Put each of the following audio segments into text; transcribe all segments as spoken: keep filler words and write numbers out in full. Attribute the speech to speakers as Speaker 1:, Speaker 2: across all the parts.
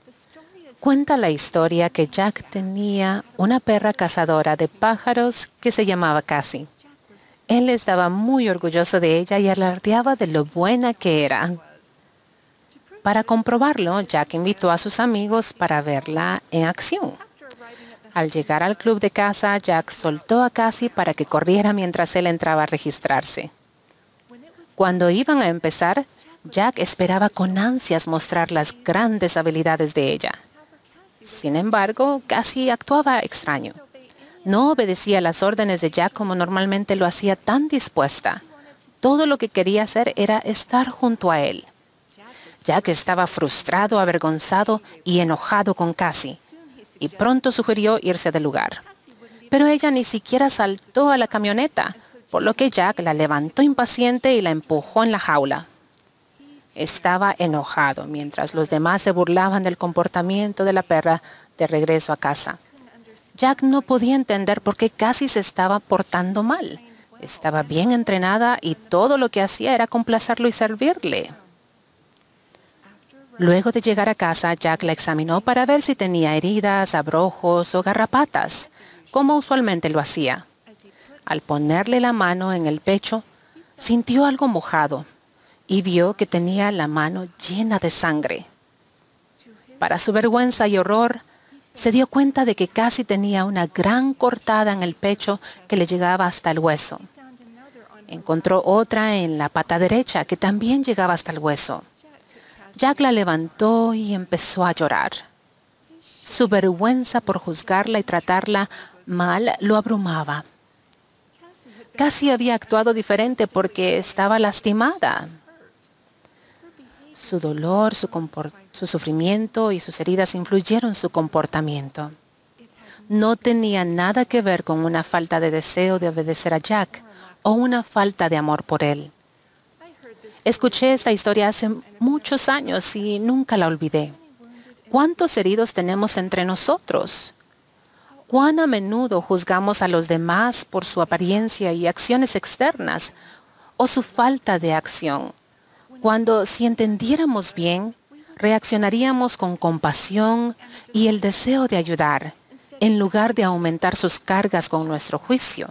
Speaker 1: Cuenta la historia que Jack tenía una perra cazadora de pájaros que se llamaba Cassie. Él estaba muy orgulloso de ella y alardeaba de lo buena que era. Para comprobarlo, Jack invitó a sus amigos para verla en acción. Al llegar al club de caza, Jack soltó a Cassie para que corriera mientras él entraba a registrarse. Cuando iban a empezar, Jack esperaba con ansias mostrar las grandes habilidades de ella. Sin embargo, Cassie actuaba extraño. No obedecía las órdenes de Jack como normalmente lo hacía, tan dispuesta. Todo lo que quería hacer era estar junto a él. Jack estaba frustrado, avergonzado y enojado con Cassie, y pronto sugirió irse del lugar. Pero ella ni siquiera saltó a la camioneta, por lo que Jack la levantó impaciente y la empujó en la jaula. Estaba enojado mientras los demás se burlaban del comportamiento de la perra de regreso a casa. Jack no podía entender por qué Cassie se estaba portando mal. Estaba bien entrenada y todo lo que hacía era complacerlo y servirle. Luego de llegar a casa, Jack la examinó para ver si tenía heridas, abrojos o garrapatas, como usualmente lo hacía. Al ponerle la mano en el pecho, sintió algo mojado y vio que tenía la mano llena de sangre. Para su vergüenza y horror, se dio cuenta de que Cassie tenía una gran cortada en el pecho que le llegaba hasta el hueso. Encontró otra en la pata derecha que también llegaba hasta el hueso. Jack la levantó y empezó a llorar. Su vergüenza por juzgarla y tratarla mal lo abrumaba. Cassie había actuado diferente porque estaba lastimada. Su dolor, su, su sufrimiento y sus heridas influyeron en su comportamiento. No tenía nada que ver con una falta de deseo de obedecer a Jack o una falta de amor por él. Escuché esta historia hace muchos años y nunca la olvidé. ¿Cuántos heridos tenemos entre nosotros? ¿Cuán a menudo juzgamos a los demás por su apariencia y acciones externas o su falta de acción? Cuando, si entendiéramos bien, reaccionaríamos con compasión y el deseo de ayudar, en lugar de aumentar sus cargas con nuestro juicio.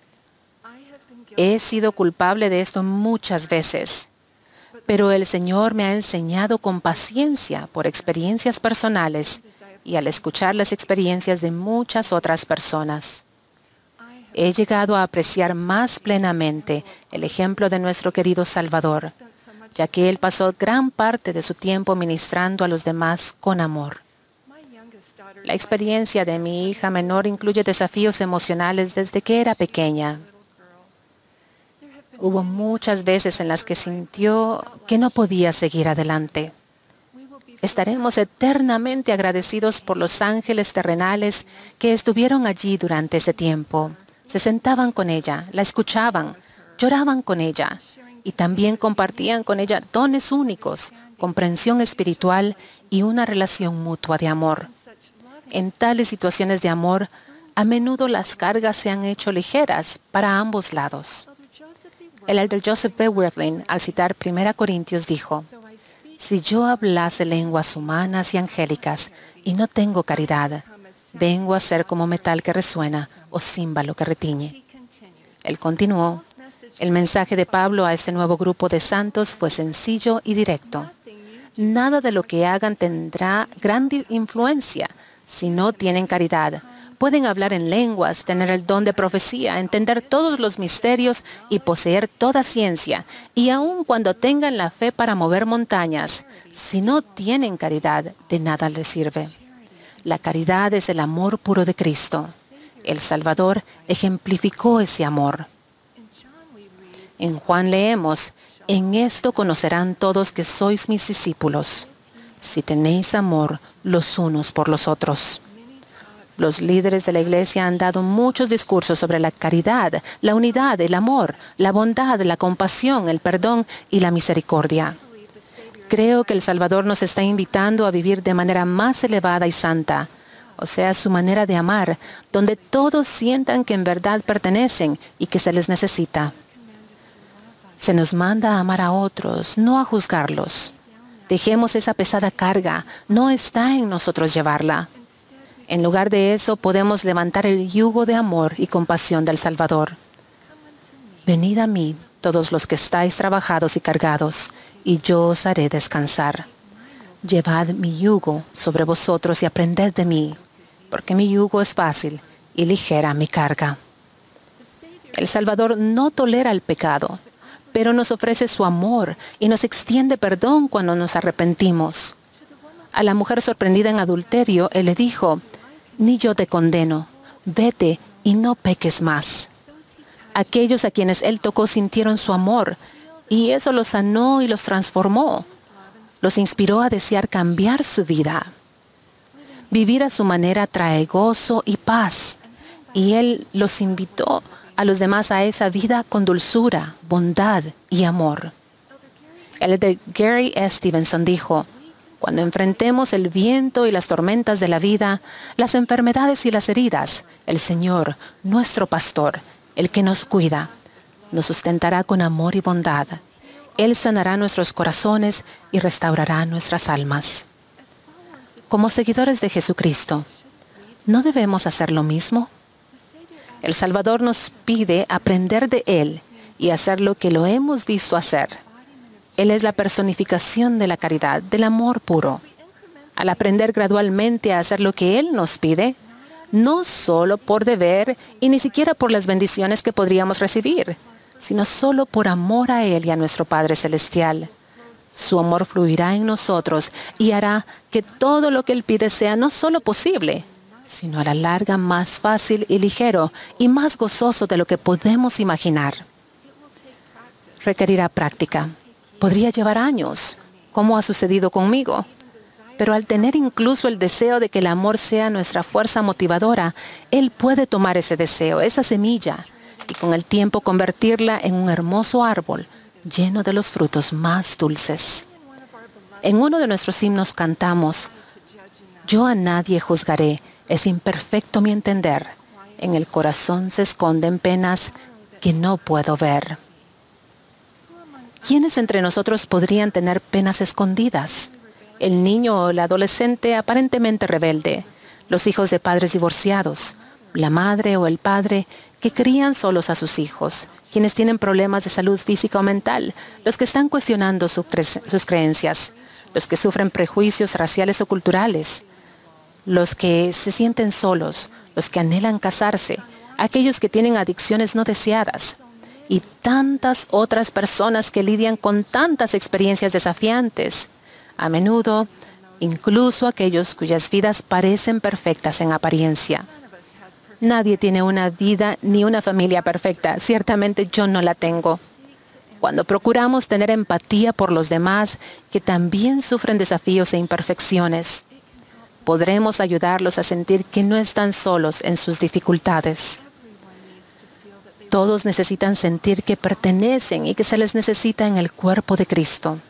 Speaker 1: He sido culpable de esto muchas veces, pero el Señor me ha enseñado con paciencia por experiencias personales y al escuchar las experiencias de muchas otras personas. He llegado a apreciar más plenamente el ejemplo de nuestro querido Salvador, ya que Él pasó gran parte de su tiempo ministrando a los demás con amor. La experiencia de mi hija menor incluye desafíos emocionales desde que era pequeña. Hubo muchas veces en las que sintió que no podía seguir adelante. Estaremos eternamente agradecidos por los ángeles terrenales que estuvieron allí durante ese tiempo. Se sentaban con ella, la escuchaban, lloraban con ella y también compartían con ella dones únicos, comprensión espiritual y una relación mutua de amor. En tales situaciones de amor, a menudo las cargas se han hecho ligeras para ambos lados. El elder Joseph B. Wirthlin, al citar primera Corintios, dijo: «Si yo hablase lenguas humanas y angélicas y no tengo caridad, vengo a ser como metal que resuena o címbalo que retiñe». Él continuó: «El mensaje de Pablo a este nuevo grupo de santos fue sencillo y directo. Nada de lo que hagan tendrá gran influencia si no tienen caridad. Pueden hablar en lenguas, tener el don de profecía, entender todos los misterios y poseer toda ciencia. Y aun cuando tengan la fe para mover montañas, si no tienen caridad, de nada les sirve. La caridad es el amor puro de Cristo. El Salvador ejemplificó ese amor». En Juan leemos: «En esto conocerán todos que sois mis discípulos, si tenéis amor los unos por los otros». Los líderes de la Iglesia han dado muchos discursos sobre la caridad, la unidad, el amor, la bondad, la compasión, el perdón y la misericordia. Creo que el Salvador nos está invitando a vivir de manera más elevada y santa, o sea, su manera de amar, donde todos sientan que en verdad pertenecen y que se les necesita. Se nos manda a amar a otros, no a juzgarlos. Dejemos esa pesada carga. No está en nosotros llevarla. En lugar de eso, podemos levantar el yugo de amor y compasión del Salvador. Venid a mí, todos los que estáis trabajados y cargados, y yo os haré descansar. Llevad mi yugo sobre vosotros y aprended de mí, porque mi yugo es fácil y ligera mi carga. El Salvador no tolera el pecado, pero nos ofrece su amor y nos extiende perdón cuando nos arrepentimos. A la mujer sorprendida en adulterio, Él le dijo: «Ni yo te condeno, vete y no peques más». Aquellos a quienes Él tocó sintieron su amor, y eso los sanó y los transformó. Los inspiró a desear cambiar su vida. Vivir a su manera trae gozo y paz, y Él los invitó a los demás a esa vida con dulzura, bondad y amor. El de Gary Stevenson dijo: «Cuando enfrentemos el viento y las tormentas de la vida, las enfermedades y las heridas, el Señor, nuestro pastor, el que nos cuida, nos sustentará con amor y bondad. Él sanará nuestros corazones y restaurará nuestras almas». Como seguidores de Jesucristo, ¿no debemos hacer lo mismo? El Salvador nos pide aprender de Él y hacer lo que lo hemos visto hacer. Él es la personificación de la caridad, del amor puro. Al aprender gradualmente a hacer lo que Él nos pide, no solo por deber y ni siquiera por las bendiciones que podríamos recibir, sino solo por amor a Él y a nuestro Padre Celestial. Su amor fluirá en nosotros y hará que todo lo que Él pide sea no solo posible, sino a la larga más fácil y ligero y más gozoso de lo que podemos imaginar. Requerirá práctica. Podría llevar años, como ha sucedido conmigo. Pero al tener incluso el deseo de que el amor sea nuestra fuerza motivadora, Él puede tomar ese deseo, esa semilla, y con el tiempo convertirla en un hermoso árbol lleno de los frutos más dulces. En uno de nuestros himnos cantamos: «Yo a nadie juzgaré, es imperfecto mi entender. En el corazón se esconden penas que no puedo ver». ¿Quiénes entre nosotros podrían tener penas escondidas? El niño o el adolescente aparentemente rebelde, los hijos de padres divorciados, la madre o el padre que crían solos a sus hijos, quienes tienen problemas de salud física o mental, los que están cuestionando su cre- sus creencias, los que sufren prejuicios raciales o culturales, los que se sienten solos, los que anhelan casarse, aquellos que tienen adicciones no deseadas, y tantas otras personas que lidian con tantas experiencias desafiantes. A menudo, incluso aquellos cuyas vidas parecen perfectas en apariencia. Nadie tiene una vida ni una familia perfecta. Ciertamente yo no la tengo. Cuando procuramos tener empatía por los demás que también sufren desafíos e imperfecciones, podremos ayudarlos a sentir que no están solos en sus dificultades. Todos necesitan sentir que pertenecen y que se les necesita en el cuerpo de Cristo.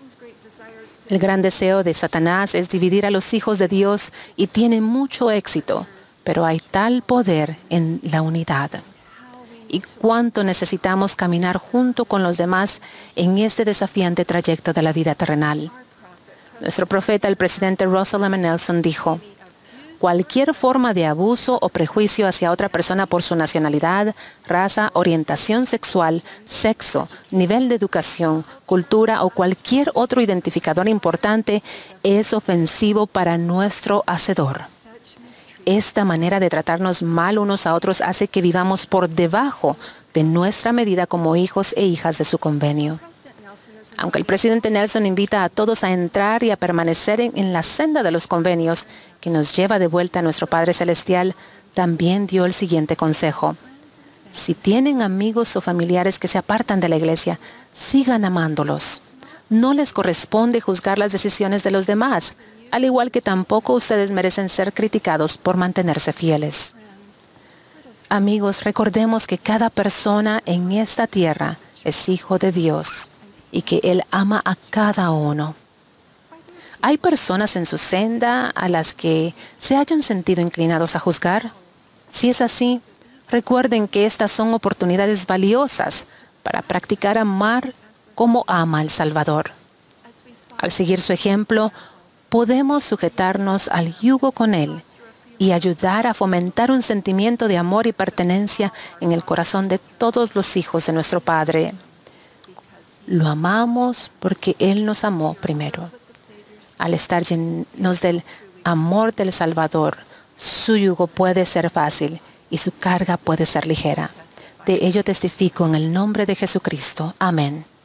Speaker 1: El gran deseo de Satanás es dividir a los hijos de Dios y tiene mucho éxito, pero hay tal poder en la unidad. Y cuánto necesitamos caminar junto con los demás en este desafiante trayecto de la vida terrenal. Nuestro profeta, el presidente Russell M. Nelson, dijo: «Cualquier forma de abuso o prejuicio hacia otra persona por su nacionalidad, raza, orientación sexual, sexo, nivel de educación, cultura o cualquier otro identificador importante es ofensivo para nuestro Hacedor». Esta manera de tratarnos mal unos a otros hace que vivamos por debajo de nuestra medida como hijos e hijas de su convenio. Aunque el presidente Nelson invita a todos a entrar y a permanecer en, en la senda de los convenios que nos lleva de vuelta a nuestro Padre Celestial, también dio el siguiente consejo: si tienen amigos o familiares que se apartan de la iglesia, sigan amándolos. No les corresponde juzgar las decisiones de los demás, al igual que tampoco ustedes merecen ser criticados por mantenerse fieles. Amigos, recordemos que cada persona en esta tierra es hijo de Dios y que Él ama a cada uno. ¿Hay personas en su senda a las que se hayan sentido inclinados a juzgar? Si es así, recuerden que estas son oportunidades valiosas para practicar amar como ama el Salvador. Al seguir su ejemplo, podemos sujetarnos al yugo con Él y ayudar a fomentar un sentimiento de amor y pertenencia en el corazón de todos los hijos de nuestro Padre. Lo amamos porque Él nos amó primero. Al estar llenos del amor del Salvador, su yugo puede ser fácil y su carga puede ser ligera. De ello testifico en el nombre de Jesucristo. Amén.